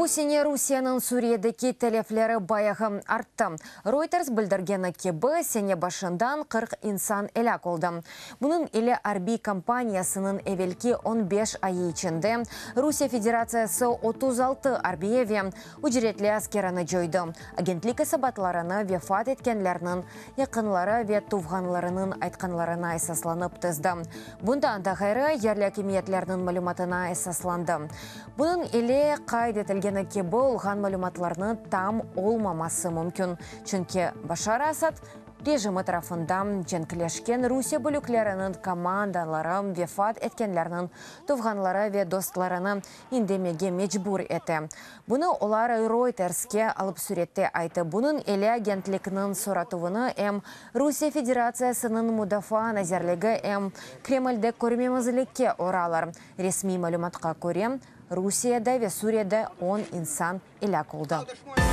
Бу сене Русияның Суриядегі телефлері баяғы артты. Reuters білдіргені кебі сене башындан 40 инсан әлі олды. Бұның елі Арби компаниясының әвелкі 15 айы içinde Русия Федерациясы 36 Арбиеве үжіретлі аскераны жойды. Агентлік сабатларыны вефат еткенлерінің яқынлары ве туғанларының айтқанларына эсасланып тізді. Бұнда андағайры ерлі кемиетлерінің мәлуматына эсасланды. Бұның елі қайдетілгені кебі олған мәлуматларының там олмамасы мүмкін. Чүнке Башар Асад режимі тарафында женкілешкен Русия бүліклерінің командалары вефат еткенлерінің туғанлары ве достларыны индемеге мечбур еті. Бұны олар Ройтерске алып сүретте айты. Бұның елі агентлікінің соратуыны Русия Федерациясының мұдафа назерлігі Кремльде көрмемізілікке оралар. Ресми мәлуматқа көрем, Русияда ве Сурияда 10 инсан иләк олды.